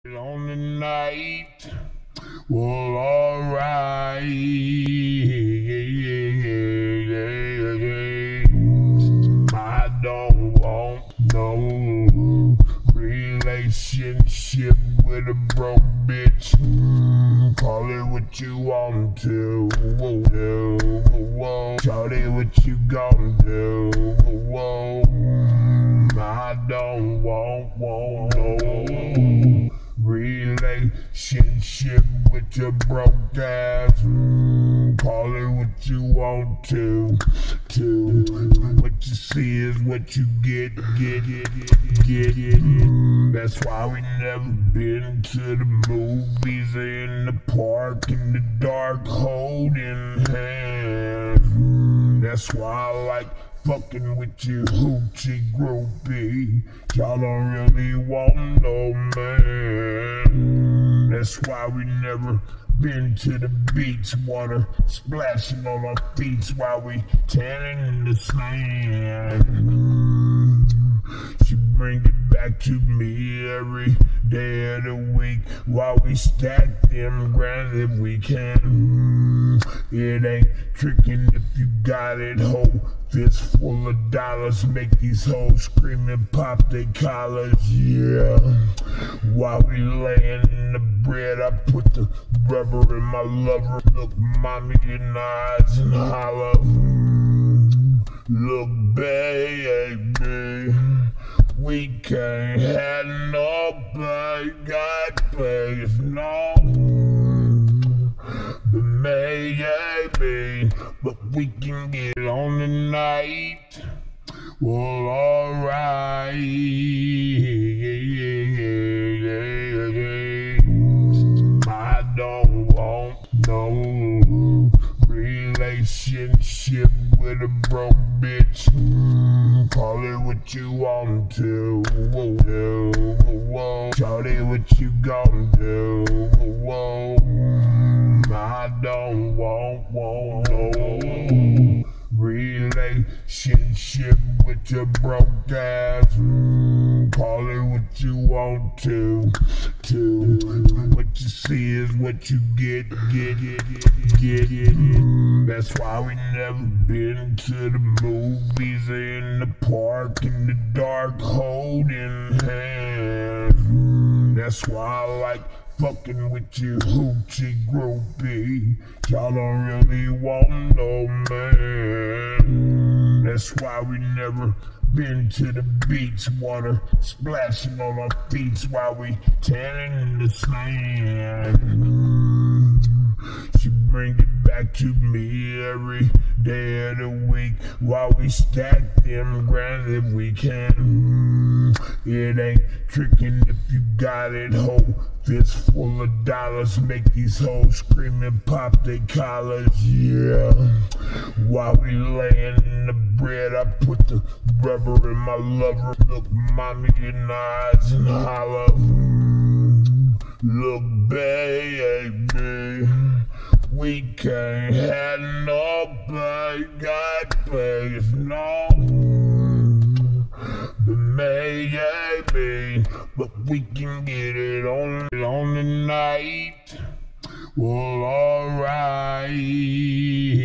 On the night, well, alright. I don't want no relationship with a broke bitch. Call it what you want to. Shawty, what you gon' do? I don't want no relationship with your broke ass. Call it what you want to. What you see is what you get. That's why we never been to the movies or in the park in the dark holding hands. That's why I like fucking with you hoochie groupie. Y'all don't really want no man. That's why we never been to the beach. Water splashing on our feet while we tanning in the sand. She bring it back to me every day of the week while we stack them grands if we can. It ain't tricking if you got it, ho. Fist full of dollars, make these hoes scream and pop their collars, yeah. While we laying in the bread, I put the rubber in my lover. Look mommy in the eyes and holler. Look baby, we can't have nobody got place, no. Maybe, but we can get on tonight. Well, alright. I don't want no relationship with a broke bitch. Call it what you want to. Shawty, what you gon' do? I don't want no relationship with your broke ass. Call it what you want to. What you see is what you get. That's why we never been to the movies or in the park in the dark holding hands. That's why I like fucking with you hoochie groupie. Y'all don't really want no man. That's why we never been to the beach. Water splashing on our feet while we tanning in the sand. She bring it back to me every day of the week while we stack them grands if we can. It ain't tricking if you got it, ho. Fist full of dollars, make these hoes scream and pop their collars, yeah. While we laying in the bread, I put the rubber in my lover. Look mommy in the eyes and holler. Look baby, we can't have nobody got place, no. Maybe, but we can get it on the night. Well, alright.